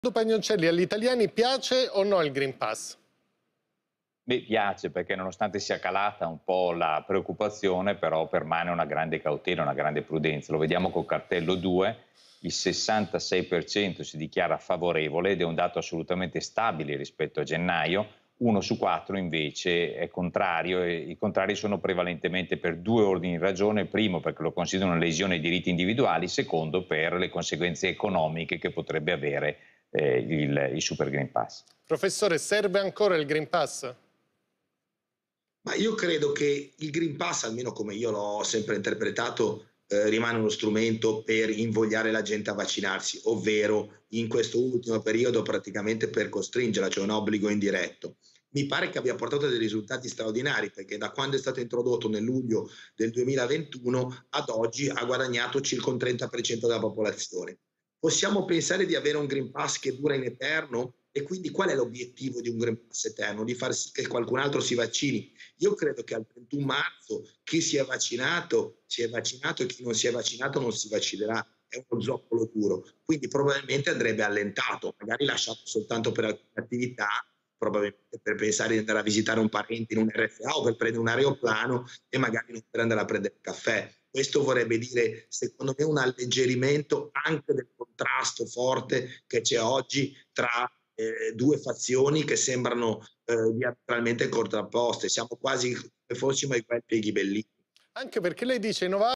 Pagnoncelli, agli italiani piace o no il Green Pass? Mi piace perché nonostante sia calata un po' la preoccupazione, però permane una grande cautela, una grande prudenza. Lo vediamo col cartello 2, il 66% si dichiara favorevole ed è un dato assolutamente stabile rispetto a gennaio, 1 su 4 invece è contrario e i contrari sono prevalentemente per due ordini di ragione: primo perché lo considerano una lesione ai diritti individuali, secondo per le conseguenze economiche che potrebbe avere il Super Green Pass. Professore, serve ancora il Green Pass? Ma io credo che il Green Pass, almeno come io l'ho sempre interpretato, rimane uno strumento per invogliare la gente a vaccinarsi, ovvero in questo ultimo periodo praticamente per costringerla, cioè un obbligo indiretto. Mi pare che abbia portato dei risultati straordinari, perché da quando è stato introdotto nel luglio del 2021 ad oggi ha guadagnato circa un 30% della popolazione. Possiamo pensare di avere un Green Pass che dura in eterno? E quindi qual è l'obiettivo di un Green Pass eterno? Di far sì che qualcun altro si vaccini? Io credo che al 31 marzo chi si è vaccinato e chi non si è vaccinato non si vaccinerà. È uno zoccolo duro, quindi probabilmente andrebbe allentato, magari lasciato soltanto per alcune attività, probabilmente per pensare di andare a visitare un parente in un RFA o per prendere un aeroplano e magari non per andare a prendere il caffè. Questo vorrebbe dire, secondo me, un alleggerimento anche del contrasto forte che c'è oggi tra due fazioni che sembrano diametralmente contrapposte. Siamo quasi come fossimo ai Guelfi e Ghibellini. Anche perché lei dice i Novax